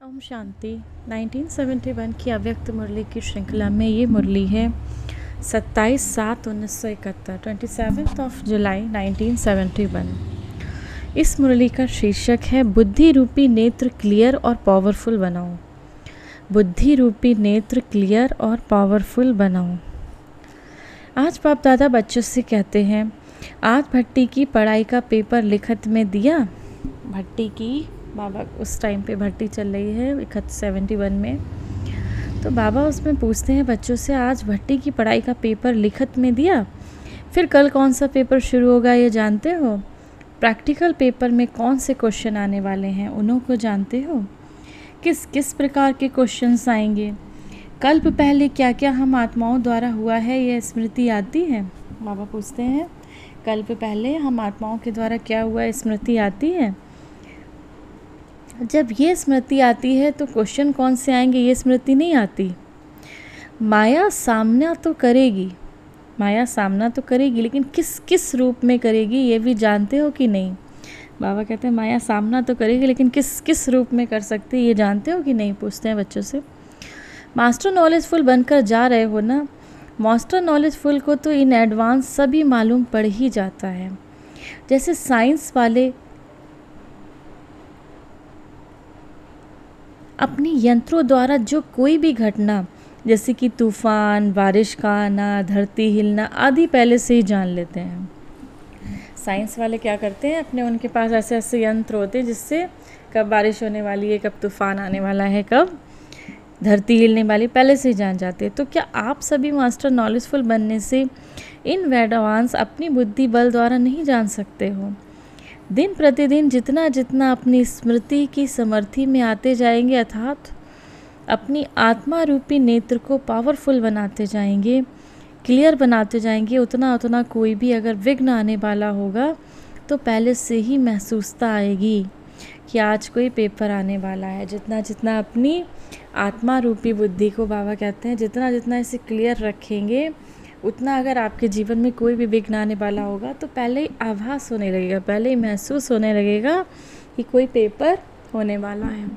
ओम शांति। 1971 की अव्यक्त मुरली की श्रृंखला में ये मुरली है 27/7/1971, 27 जुलाई 1971। इस मुरली का शीर्षक है बुद्धि रूपी नेत्र क्लियर और पावरफुल बनाओ। बुद्धि रूपी नेत्र क्लियर और पावरफुल बनाओ। आज बाप दादा बच्चों से कहते हैं, आज भट्टी की पढ़ाई का पेपर लिखत में दिया। भट्टी की बाबा उस टाइम पे भट्टी चल रही है 71 में। तो बाबा उसमें पूछते हैं बच्चों से, आज भट्टी की पढ़ाई का पेपर लिखत में दिया, फिर कल कौन सा पेपर शुरू होगा ये जानते हो? प्रैक्टिकल पेपर में कौन से क्वेश्चन आने वाले हैं उन्हों को जानते हो? किस किस प्रकार के क्वेश्चंस आएंगे? कल्प पहले क्या क्या हम आत्माओं द्वारा हुआ है यह स्मृति आती है? बाबा पूछते हैं, कल्प पहले हम आत्माओं के द्वारा क्या हुआ है स्मृति आती है? जब ये स्मृति आती है तो क्वेश्चन कौन से आएंगे ये स्मृति नहीं आती। माया सामना तो करेगी, लेकिन किस किस रूप में करेगी ये भी जानते हो कि नहीं? बाबा कहते हैं माया सामना तो करेगी, लेकिन किस किस रूप में कर सकती है ये जानते हो कि नहीं? पूछते हैं बच्चों से। मास्टर नॉलेजफुल बनकर जा रहे हो ना। मास्टर नॉलेजफुल को तो इन एडवांस सभी मालूम पड़ ही जाता है। जैसे साइंस वाले अपने यंत्रों द्वारा जो कोई भी घटना जैसे कि तूफान, बारिश का आना, धरती हिलना आदि पहले से ही जान लेते हैं। साइंस वाले क्या करते हैं, अपने उनके पास ऐसे ऐसे यंत्र होते हैं जिससे कब बारिश होने वाली है, कब तूफान आने वाला है, कब धरती हिलने वाली पहले से ही जान जाते हैं। तो क्या आप सभी मास्टर नॉलेजफुल बनने से इन एडवांस अपनी बुद्धि बल द्वारा नहीं जान सकते हो? दिन प्रतिदिन जितना जितना अपनी स्मृति की समर्थी में आते जाएंगे, अर्थात अपनी आत्मा रूपी नेत्र को पावरफुल बनाते जाएंगे, क्लियर बनाते जाएंगे, उतना उतना कोई भी अगर विघ्न आने वाला होगा तो पहले से ही महसूसता आएगी कि आज कोई पेपर आने वाला है। जितना जितना अपनी आत्मा रूपी बुद्धि को बाबा कहते हैं जितना जितना इसे क्लियर रखेंगे, उतना अगर आपके जीवन में कोई भी विघ्न आने वाला होगा तो पहले ही आभास होने लगेगा, पहले ही महसूस होने लगेगा कि कोई पेपर होने वाला है।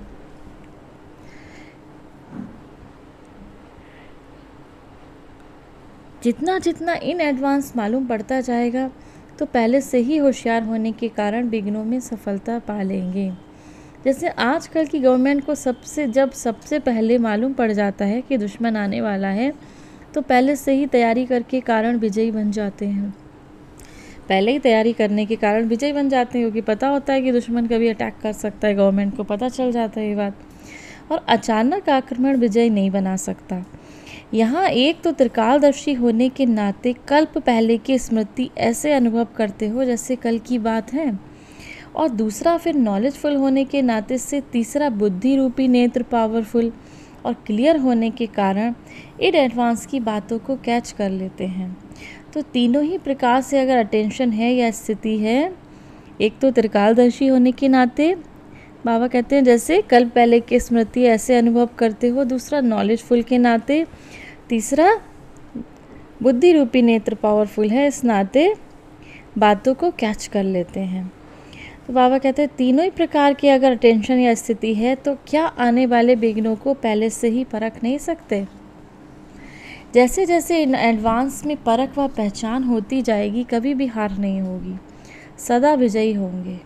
जितना जितना इन एडवांस मालूम पड़ता जाएगा तो पहले से ही होशियार होने के कारण विघ्नों में सफलता पा लेंगे। जैसे आजकल की गवर्नमेंट को सबसे पहले मालूम पड़ जाता है कि दुश्मन आने वाला है तो पहले से ही तैयारी करके कारण विजयी बन जाते हैं। पहले ही तैयारी करने के कारण विजयी बन जाते हैं, क्योंकि पता होता है कि दुश्मन कभी अटैक कर सकता है, गवर्नमेंट को पता चल जाता है ये बात। और अचानक आक्रमण विजयी नहीं बना सकता। यहाँ एक तो त्रिकालदर्शी होने के नाते कल्प पहले की स्मृति ऐसे अनुभव करते हो जैसे कल की बात है, और दूसरा फिर नॉलेजफुल होने के नाते से तीसरा बुद्धि रूपी नेत्र पावरफुल और क्लियर होने के कारण इन एडवांस की बातों को कैच कर लेते हैं। तो तीनों ही प्रकार से अगर अटेंशन है या स्थिति है, एक तो त्रिकालदर्शी होने के नाते बाबा कहते हैं जैसे कल पहले की स्मृति ऐसे अनुभव करते हो, दूसरा नॉलेजफुल के नाते, तीसरा बुद्धि रूपी नेत्र पावरफुल है, इस नाते बातों को कैच कर लेते हैं। तो बाबा कहते हैं तीनों ही प्रकार की अगर अटेंशन या स्थिति है तो क्या आने वाले विघ्नों को पहले से ही परख नहीं सकते? जैसे जैसे इन एडवांस में परख व पहचान होती जाएगी, कभी भी हार नहीं होगी, सदा विजयी होंगे।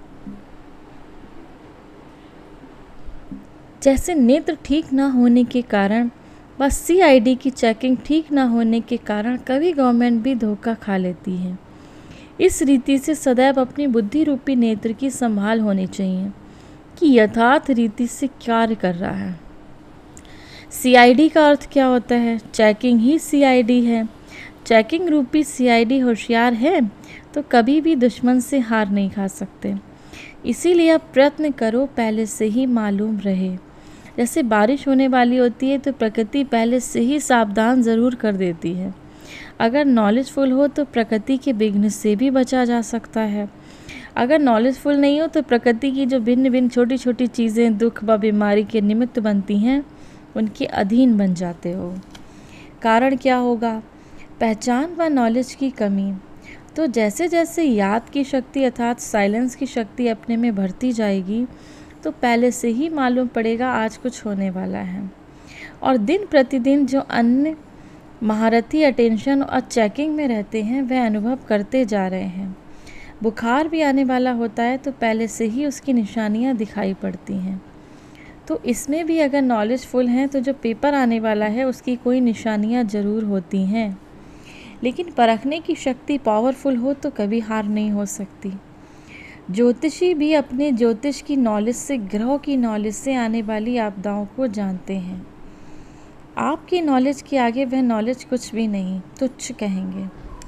जैसे नेत्र ठीक ना होने के कारण बस CID की चेकिंग ठीक ना होने के कारण कभी गवर्नमेंट भी धोखा खा लेती है। इस रीति से सदैव अपनी बुद्धि रूपी नेत्र की संभाल होनी चाहिए कि यथार्थ रीति से कार्य कर रहा है। CID का अर्थ क्या होता है? चेकिंग ही CID है। चेकिंग रूपी CID होशियार है तो कभी भी दुश्मन से हार नहीं खा सकते। इसीलिए आप प्रयत्न करो पहले से ही मालूम रहे। जैसे बारिश होने वाली होती है तो प्रकृति पहले से ही सावधान ज़रूर कर देती है। अगर नॉलेजफुल हो तो प्रकृति के विघ्न से भी बचा जा सकता है। अगर नॉलेजफुल नहीं हो तो प्रकृति की जो भिन्न भिन्न छोटी छोटी चीज़ें दुख व बीमारी के निमित्त बनती हैं उनके अधीन बन जाते हो। कारण क्या होगा? पहचान व नॉलेज की कमी। तो जैसे जैसे याद की शक्ति अर्थात साइलेंस की शक्ति अपने में बढ़ती जाएगी तो पहले से ही मालूम पड़ेगा आज कुछ होने वाला है। और दिन प्रतिदिन जो अन्य महारथी अटेंशन और चेकिंग में रहते हैं वह अनुभव करते जा रहे हैं। बुखार भी आने वाला होता है तो पहले से ही उसकी निशानियां दिखाई पड़ती हैं। तो इसमें भी अगर नॉलेजफुल हैं तो जो पेपर आने वाला है उसकी कोई निशानियां ज़रूर होती हैं, लेकिन परखने की शक्ति पावरफुल हो तो कभी हार नहीं हो सकती। ज्योतिषी भी अपने ज्योतिष की नॉलेज से, ग्रहों की नॉलेज से आने वाली आपदाओं को जानते हैं। आपकी नॉलेज के आगे वह नॉलेज कुछ भी नहीं, तुच्छ कहेंगे।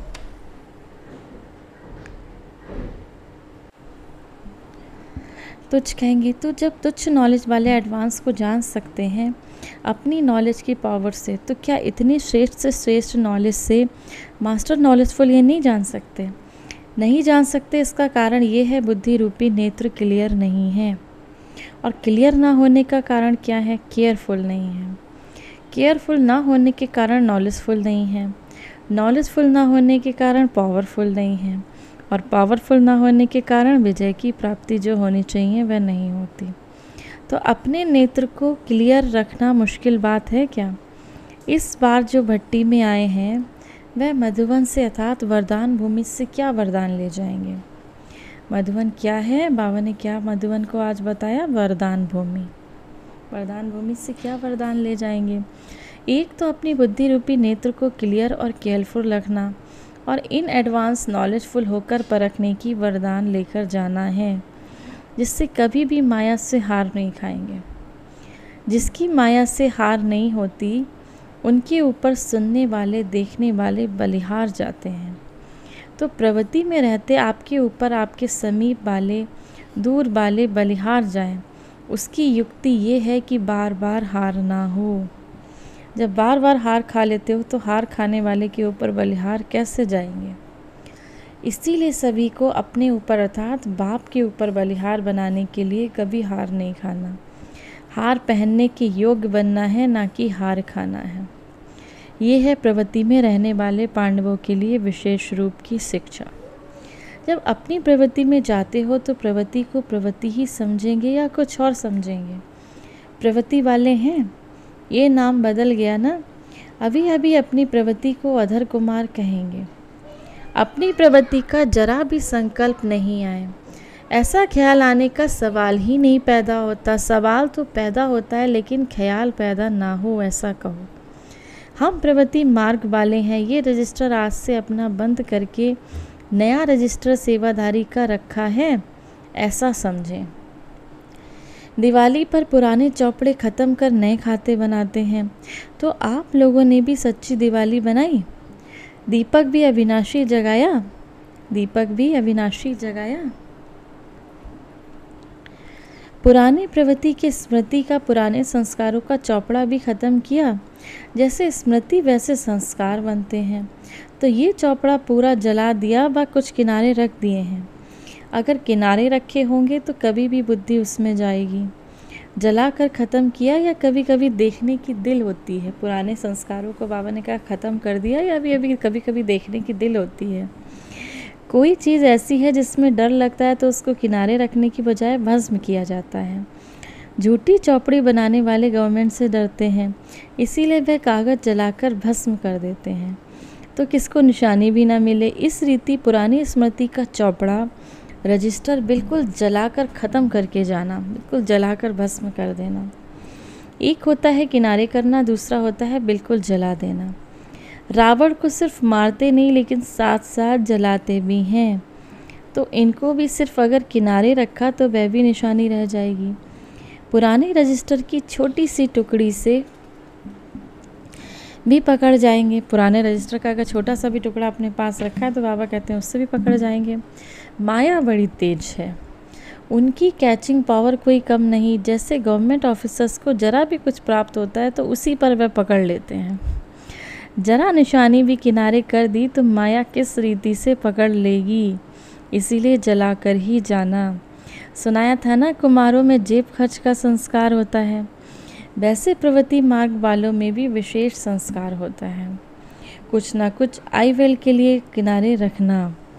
तुच्छ कहेंगे। तो जब तुच्छ नॉलेज वाले एडवांस को जान सकते हैं अपनी नॉलेज की पावर से, तो क्या इतनी श्रेष्ठ से श्रेष्ठ नॉलेज से मास्टर नॉलेजफुल ये नहीं जान सकते? नहीं जान सकते। इसका कारण ये है बुद्धि रूपी नेत्र क्लियर नहीं है। और क्लियर ना होने का कारण क्या है? केयरफुल नहीं है। केयरफुल ना होने के कारण नॉलेजफुल नहीं है। नॉलेजफुल ना होने के कारण पावरफुल नहीं है। और पावरफुल ना होने के कारण विजय की प्राप्ति जो होनी चाहिए वह नहीं होती। तो अपने नेत्र को क्लियर रखना मुश्किल बात है क्या? इस बार जो भट्टी में आए हैं वह मधुवन से अर्थात वरदान भूमि से क्या वरदान ले जाएंगे? मधुवन क्या है? बाबा ने क्या मधुवन को आज बताया? वरदान भूमि। वरदान भूमि से क्या वरदान ले जाएंगे? एक तो अपनी बुद्धि रूपी नेत्र को क्लियर और केयरफुल रखना और इन एडवांस नॉलेजफुल होकर परखने की वरदान लेकर जाना है, जिससे कभी भी माया से हार नहीं खाएंगे। जिसकी माया से हार नहीं होती उनके ऊपर सुनने वाले, देखने वाले बलिहार जाते हैं। तो प्रवृत्ति में रहते आपके ऊपर आपके समीप वाले, दूर वाले बलिहार जाएं, उसकी युक्ति ये है कि बार बार हार ना हो। जब बार बार हार खा लेते हो तो हार खाने वाले के ऊपर बलिहार कैसे जाएंगे? इसीलिए सभी को अपने ऊपर अर्थात बाप के ऊपर बलिहार बनाने के लिए कभी हार नहीं खाना। हार पहनने के योग्य बनना है, ना कि हार खाना है। ये है प्रवृत्ति में रहने वाले पांडवों के लिए विशेष रूप की शिक्षा। जब अपनी प्रवृत्ति में जाते हो तो प्रवृत्ति को प्रवृत्ति ही समझेंगे या कुछ और समझेंगे? प्रवृत्ति वाले हैं, ये नाम बदल गया ना। अभी अभी अपनी प्रवृत्ति को अधर कुमार कहेंगे। अपनी प्रवृत्ति का जरा भी संकल्प नहीं आए, ऐसा ख्याल आने का सवाल ही नहीं पैदा होता। सवाल तो पैदा होता है लेकिन ख्याल पैदा ना हो, ऐसा कहो। हम प्रवृत्ति मार्ग वाले हैं। ये रजिस्टर आज से अपना बंद करके नया रजिस्टर सेवाधारी का रखा है, ऐसा समझें। दिवाली पर पुराने चौपड़े ख़त्म कर नए खाते बनाते हैं, तो आप लोगों ने भी सच्ची दिवाली बनाई। दीपक भी अविनाशी जगाया। दीपक भी अविनाशी जगाया। पुराने प्रवृत्ति की स्मृति का, पुराने संस्कारों का चौपड़ा भी ख़त्म किया। जैसे स्मृति वैसे संस्कार बनते हैं। तो ये चौपड़ा पूरा जला दिया व कुछ किनारे रख दिए हैं। अगर किनारे रखे होंगे तो कभी भी बुद्धि उसमें जाएगी। जला कर ख़त्म किया या कभी कभी देखने की दिल होती है। पुराने संस्कारों को बाबा ने कहा ख़त्म कर दिया या अभी कभी कभी देखने की दिल होती है। कोई चीज़ ऐसी है जिसमें डर लगता है तो उसको किनारे रखने की बजाय भस्म किया जाता है। झूठी चौपड़ी बनाने वाले गवर्नमेंट से डरते हैं, इसीलिए वह कागज़ जलाकर भस्म कर देते हैं तो किसको निशानी भी ना मिले। इस रीति पुरानी स्मृति का चौपड़ा, रजिस्टर बिल्कुल जलाकर ख़त्म करके जाना, बिल्कुल जलाकर भस्म कर देना। एक होता है किनारे करना, दूसरा होता है बिल्कुल जला देना। रावण को सिर्फ मारते नहीं लेकिन साथ साथ जलाते भी हैं। तो इनको भी सिर्फ अगर किनारे रखा तो वह भी निशानी रह जाएगी। पुराने रजिस्टर की छोटी सी टुकड़ी से भी पकड़ जाएंगे। पुराने रजिस्टर का अगर छोटा सा भी टुकड़ा अपने पास रखा है तो बाबा कहते हैं उससे भी पकड़ जाएंगे। माया बड़ी तेज है, उनकी कैचिंग पावर कोई कम नहीं। जैसे गवर्नमेंट ऑफिसर्स को जरा भी कुछ प्राप्त होता है तो उसी पर वह पकड़ लेते हैं। जरा निशानी भी किनारे कर दी तो माया किस रीति से पकड़ लेगी। इसीलिए जलाकर ही जाना। सुनाया था ना, कुमारों में जेब खर्च का संस्कार होता है, वैसे प्रवृत्ति मार्ग वालों में भी विशेष संस्कार होता है। कुछ ना कुछ आई वेल के लिए किनारे रखना।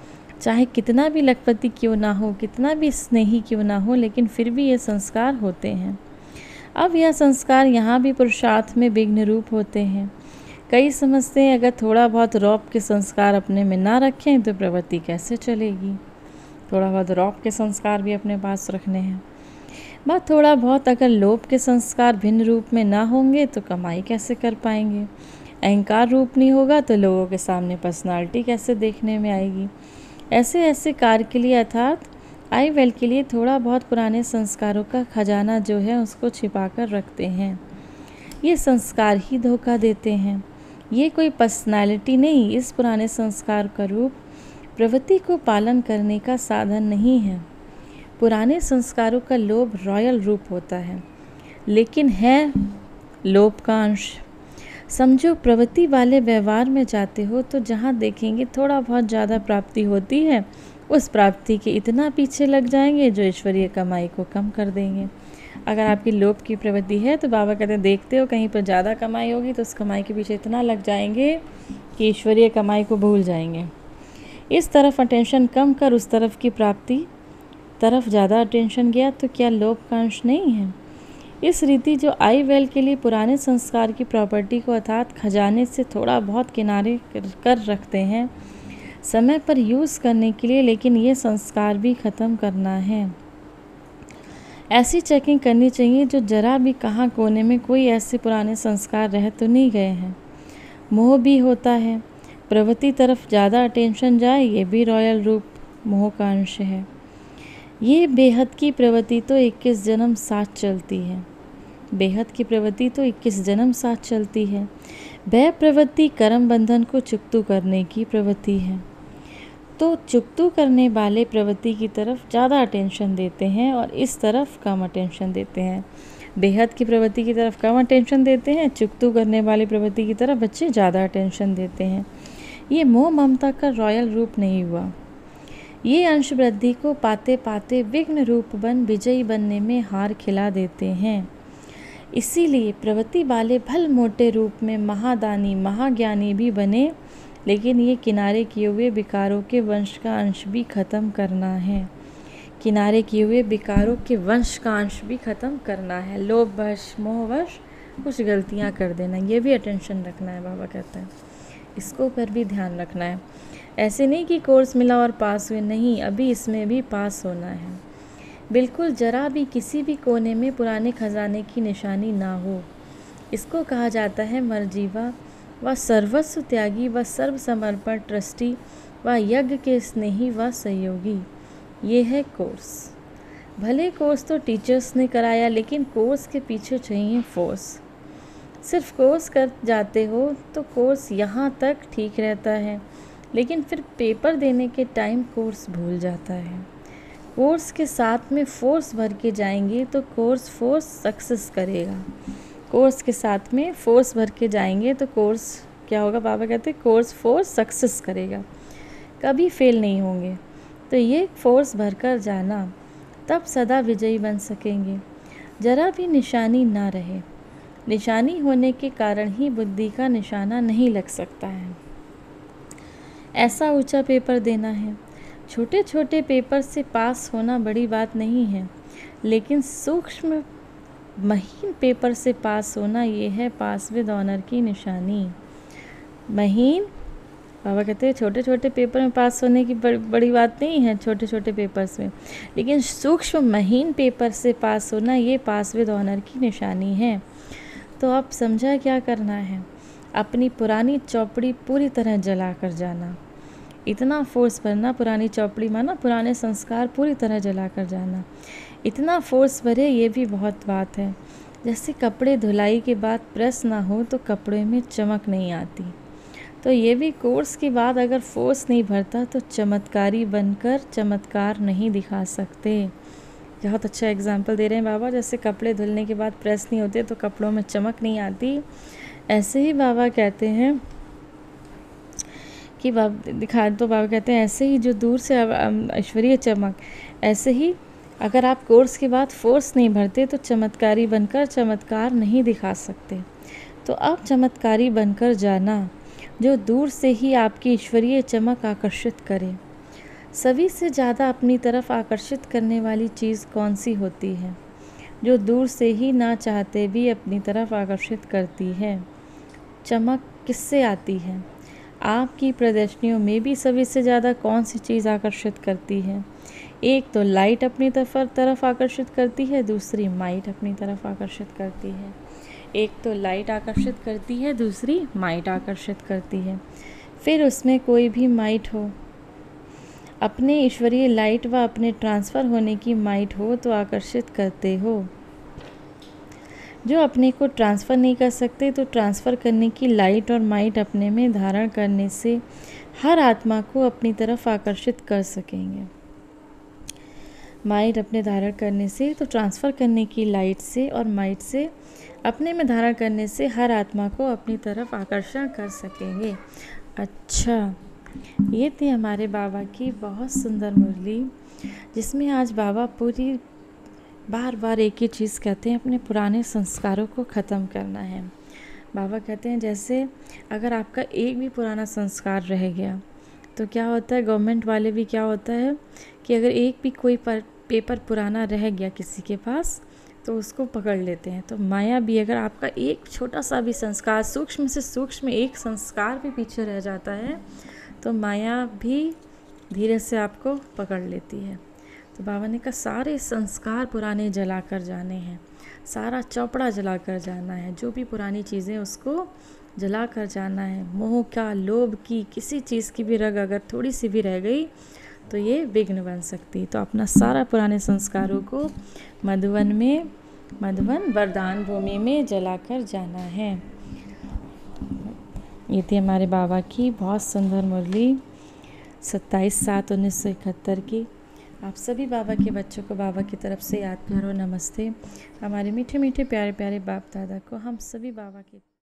चाहे कितना भी लखपति क्यों ना हो, कितना भी स्नेही क्यों ना हो, लेकिन फिर भी ये संस्कार होते हैं। अब यह संस्कार यहाँ भी पुरुषार्थ में विघ्न रूप होते हैं। कई समझते हैं अगर थोड़ा बहुत रौब के संस्कार अपने में ना रखें तो प्रवृत्ति कैसे चलेगी। थोड़ा बहुत रौब के संस्कार भी अपने पास रखने हैं। बस थोड़ा बहुत अगर लोभ के संस्कार भिन्न रूप में ना होंगे तो कमाई कैसे कर पाएंगे। अहंकार रूप नहीं होगा तो लोगों के सामने पर्सनालिटी कैसे देखने में आएगी। ऐसे ऐसे कार्य के लिए अर्थात आई वेल के लिए थोड़ा बहुत पुराने संस्कारों का खजाना जो है उसको छिपा कर रखते हैं। ये संस्कार ही धोखा देते हैं। ये कोई पर्सनालिटी नहीं, इस पुराने संस्कार का रूप प्रवृत्ति को पालन करने का साधन नहीं है। पुराने संस्कारों का लोभ रॉयल रूप होता है, लेकिन है लोभ का अंश। समझो प्रवृत्ति वाले व्यवहार में जाते हो तो जहाँ देखेंगे थोड़ा बहुत ज़्यादा प्राप्ति होती है, उस प्राप्ति के इतना पीछे लग जाएंगे जो ईश्वरीय कमाई को कम कर देंगे। अगर आपकी लोभ की प्रवृत्ति है तो बाबा कहते हैं देखते हो कहीं पर ज़्यादा कमाई होगी तो उस कमाई के पीछे इतना लग जाएंगे कि ईश्वरीय कमाई को भूल जाएंगे। इस तरफ अटेंशन कम कर उस तरफ की प्राप्ति तरफ ज़्यादा अटेंशन गया तो क्या लोभ का अंश नहीं है। इस रीति जो आई वेल के लिए पुराने संस्कार की प्रॉपर्टी को अर्थात खजाने से थोड़ा बहुत किनारे कर रखते हैं समय पर यूज़ करने के लिए, लेकिन ये संस्कार भी ख़त्म करना है। ऐसी चेकिंग करनी चाहिए जो जरा भी कहाँ कोने में कोई ऐसे पुराने संस्कार रह तो नहीं गए हैं। मोह भी होता है, प्रवृत्ति तरफ ज़्यादा अटेंशन जाए, ये भी रॉयल रूप मोह का अंश है। ये बेहद की प्रवृत्ति तो 21 जन्म साथ चलती है। बेहद की प्रवृत्ति तो 21 जन्म साथ चलती है। वह प्रवृत्ति कर्म बंधन को चुकतू करने की प्रवृत्ति है, तो चुकतू करने वाले प्रवृत्ति की तरफ ज़्यादा अटेंशन देते हैं और इस तरफ कम अटेंशन देते हैं। बेहद की प्रवृत्ति की तरफ कम अटेंशन देते हैं, चुकतू करने वाली प्रवृत्ति की तरफ बच्चे ज़्यादा अटेंशन देते हैं। ये मोह ममता का रॉयल रूप नहीं हुआ। ये अंश वृद्धि को पाते पाते विघ्न रूप बन विजयी बनने में हार खिला देते हैं। इसीलिए प्रवृत्ति वाले भल मोटे रूप में महादानी महाज्ञानी भी बने, लेकिन ये किनारे किए हुए विकारों के वंश का अंश भी खत्म करना है। किनारे किए हुए विकारों के वंश का अंश भी खत्म करना है। लोभवश मोहवश कुछ गलतियाँ कर देना, ये भी अटेंशन रखना है। बाबा कहते हैं इसको पर भी ध्यान रखना है। ऐसे नहीं कि कोर्स मिला और पास हुए, नहीं, अभी इसमें भी पास होना है। बिल्कुल जरा भी किसी भी कोने में पुराने खजाने की निशानी ना हो। इसको कहा जाता है मरजीवा व सर्वस्व त्यागी व सर्वसमर्पण ट्रस्टी व यज्ञ के स्नेही व सहयोगी। ये है कोर्स। भले कोर्स तो टीचर्स ने कराया, लेकिन कोर्स के पीछे चाहिए फोर्स। सिर्फ कोर्स कर जाते हो तो कोर्स यहाँ तक ठीक रहता है, लेकिन फिर पेपर देने के टाइम कोर्स भूल जाता है। कोर्स के साथ में फोर्स भर के जाएंगे तो कोर्स फोर्स सक्सेस करेगा। कोर्स के साथ में फोर्स भर के जाएंगे तो कोर्स क्या होगा, बाबा कहते हैं कोर्स फोर्स सक्सेस करेगा, कभी फेल नहीं होंगे। तो ये फोर्स भरकर जाना, तब सदा विजयी बन सकेंगे। जरा भी निशानी ना रहे। निशानी होने के कारण ही बुद्धि का निशाना नहीं लग सकता है। ऐसा ऊंचा पेपर देना है। छोटे छोटे पेपर से पास होना बड़ी बात नहीं है, लेकिन सूक्ष्म महीन पेपर से पास होना, ये है पास विद ऑनर की निशानी। महीन, बाबा कहते हैं छोटे छोटे पेपर में पास होने की बड़ी बात नहीं है, छोटे छोटे पेपर्स में, लेकिन सूक्ष्म महीन पेपर से पास होना, ये पास विद ऑनर की निशानी है। तो आप समझा क्या करना है, अपनी पुरानी चौपड़ी पूरी तरह जला कर जाना। इतना फोर्स भरना, पुरानी चौपड़ी माना पुराने संस्कार पूरी तरह जला कर जाना। इतना फोर्स भरे, ये भी बहुत बात है। जैसे कपड़े धुलाई के बाद प्रेस ना हो तो कपड़े में चमक नहीं आती, तो ये भी कोर्स के बाद अगर फोर्स नहीं भरता तो चमत्कारी बनकर चमत्कार नहीं दिखा सकते। बहुत अच्छा एग्जाम्पल दे रहे हैं बाबा। जैसे कपड़े धुलने के बाद प्रेस नहीं होते तो कपड़ों में चमक नहीं आती, ऐसे ही बाबा कहते हैं कि बाबा कहते हैं ऐसे ही जो दूर से ऐश्वर्य चमक, ऐसे ही अगर आप कोर्स के बाद फोर्स नहीं भरते तो चमत्कारी बनकर चमत्कार नहीं दिखा सकते। तो अब चमत्कारी बनकर जाना, जो दूर से ही आपकी ईश्वरीय चमक आकर्षित करे। सभी से ज़्यादा अपनी तरफ आकर्षित करने वाली चीज़ कौन सी होती है, जो दूर से ही ना चाहते भी अपनी तरफ आकर्षित करती है? चमक किससे आती है? आपकी प्रदर्शनियों में भी सभी से ज़्यादा कौन सी चीज़ आकर्षित करती है? एक तो लाइट अपनी तरफ आकर्षित करती है, दूसरी माइट अपनी तरफ आकर्षित करती है। एक तो लाइट आकर्षित करती है, दूसरी माइट आकर्षित करती है। फिर उसमें कोई भी माइट हो, अपने ईश्वरीय लाइट व अपने ट्रांसफ़र होने की माइट हो तो आकर्षित करते हो। जो अपने को ट्रांसफ़र नहीं कर सकते तो ट्रांसफ़र करने की लाइट और माइट अपने में धारण करने से हर आत्मा को अपनी तरफ आकर्षित कर सकेंगे। माइट अपने धारण करने से तो ट्रांसफ़र करने की लाइट से और माइट से अपने में धारण करने से हर आत्मा को अपनी तरफ आकर्षण कर सकेंगे। अच्छा, ये थी हमारे बाबा की बहुत सुंदर मुरली, जिसमें आज बाबा पूरी बार बार एक ही चीज़ कहते हैं, अपने पुराने संस्कारों को ख़त्म करना है। बाबा कहते हैं जैसे अगर आपका एक भी पुराना संस्कार रह गया तो क्या होता है, गवर्नमेंट वाले भी क्या होता है कि अगर एक भी कोई पेपर पुराना रह गया किसी के पास तो उसको पकड़ लेते हैं। तो माया भी अगर आपका एक छोटा सा भी संस्कार, सूक्ष्म से सूक्ष्म एक संस्कार भी पीछे रह जाता है तो माया भी धीरे से आपको पकड़ लेती है। तो बाबा ने कहा सारे संस्कार पुराने जला कर जाने हैं, सारा चौपड़ा जला कर जाना है, जो भी पुरानी चीज़ें उसको जला कर जाना है। मोह का, लोभ की, किसी चीज़ की भी रग अगर थोड़ी सी भी रह गई तो ये विघ्न बन सकती। तो अपना सारा पुराने संस्कारों को मधुवन वरदान भूमि में जला कर जाना है। ये थी हमारे बाबा की बहुत सुंदर मुरली 27/7/1971 की। आप सभी बाबा के बच्चों को बाबा की तरफ से याद करो, नमस्ते। हमारे मीठे मीठे प्यारे प्यारे बाप दादा को हम सभी बाबा के